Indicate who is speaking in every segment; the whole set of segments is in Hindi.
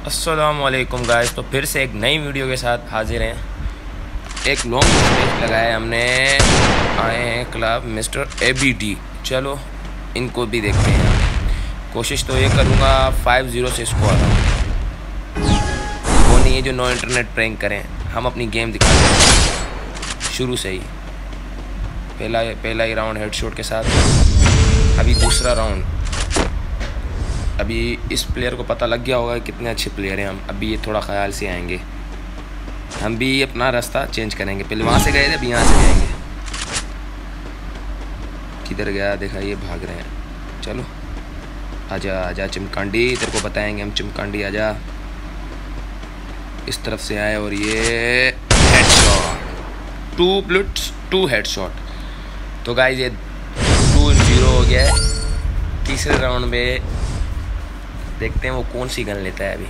Speaker 1: अस्सलामुअलैकुम गाइस, तो फिर से एक नई वीडियो के साथ हाजिर हैं। एक लॉन्ग मैच लगाया हमने, आए हैं क्लब मिस्टर ABD। चलो इनको भी देखते हैं। कोशिश तो ये करूँगा 5-0 से स्कोर आऊँ, वो नहीं है जो नो इंटरनेट प्रैंक करें। हम अपनी गेम दिखाते हैं शुरू से ही। पहला ही राउंड हेडशॉट के साथ। अभी दूसरा राउंड। अभी इस प्लेयर को पता लग गया होगा कितने अच्छे प्लेयर हैं हम। अभी ये थोड़ा ख्याल से आएंगे, हम भी अपना रास्ता चेंज करेंगे। पहले वहाँ से गए थे, अभी यहाँ से जाएंगे। किधर गया देखा, ये भाग रहे हैं। चलो आजा आजा चिमकांडी, तेरे को बताएंगे हम। चिमकांडी आजा। इस तरफ से आए और ये हेडशॉट, 2 बुलेट्स 2 हेडशॉट। तो गाइस ये 2-0 हो गया है। तीसरे राउंड में देखते हैं वो कौन सी गन लेता है अभी।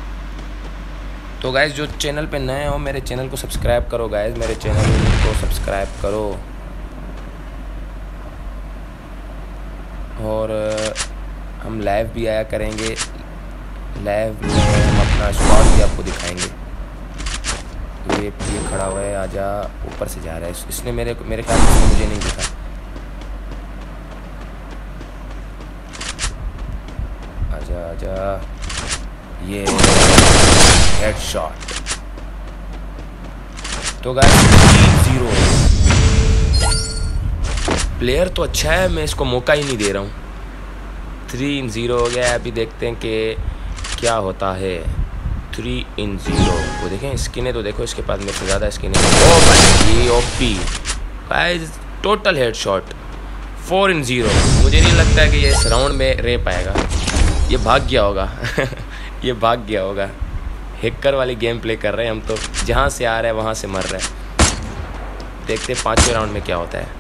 Speaker 1: तो गाइस जो चैनल पे नए हो, मेरे चैनल को सब्सक्राइब करो गाइस, मेरे चैनल को सब्सक्राइब करो। और हम लाइव भी आया करेंगे। लाइव में हम अपना स्क्वाड भी आपको दिखाएंगे। ये खड़ा हुआ है, आजा। ऊपर से जा रहा है इसने, मेरे ख्याल से मुझे नहीं दिखा। आजा आजा, ये हेडशॉट। तो गाइस 3-0। प्लेयर तो अच्छा है, मैं इसको मौका ही नहीं दे रहा हूँ। 3-0 हो गया है। अभी देखते हैं कि क्या होता है। 3-0। वो देखें स्किन तो देखो, इसके पास मेरे से ज़्यादा स्किन है। ओ भाई ओपी गाइस, टोटल हेडशॉट। 4-0। मुझे नहीं लगता है कि ये इस राउंड में रह पाएगा। ये भाग गया होगा ये भाग गया होगा। हैकर वाली गेम प्ले कर रहे हैं हम तो, जहाँ से आ रहा है वहाँ से मर रहा है। देखते हैं 5वें राउंड में क्या होता है।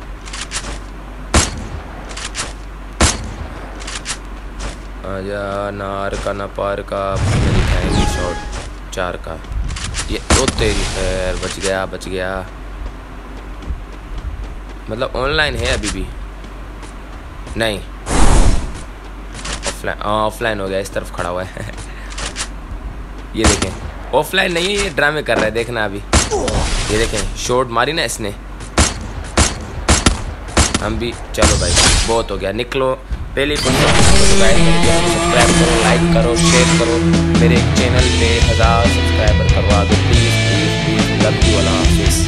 Speaker 1: आजा, नार का ना पार का दिखाएंगे शॉट 4 का। ये तो तेरी खैर, बच गया। मतलब ऑनलाइन है अभी भी नहीं, ऑफलाइन हो गया। इस तरफ खड़ा हुआ है ये देखें, ऑफलाइन नहीं है, ये ड्रामे कर रहा है। देखना अभी, ये देखें शॉट मारी ना इसने। हम भी, चलो भाई बहुत हो गया, निकलो। पहले सब्सक्राइब करो, लाइक करो, शेयर करो। मेरे चैनल पे 1000 सब्सक्राइबर करवा दो please please please. Love you, अल्लाह हाफिज़।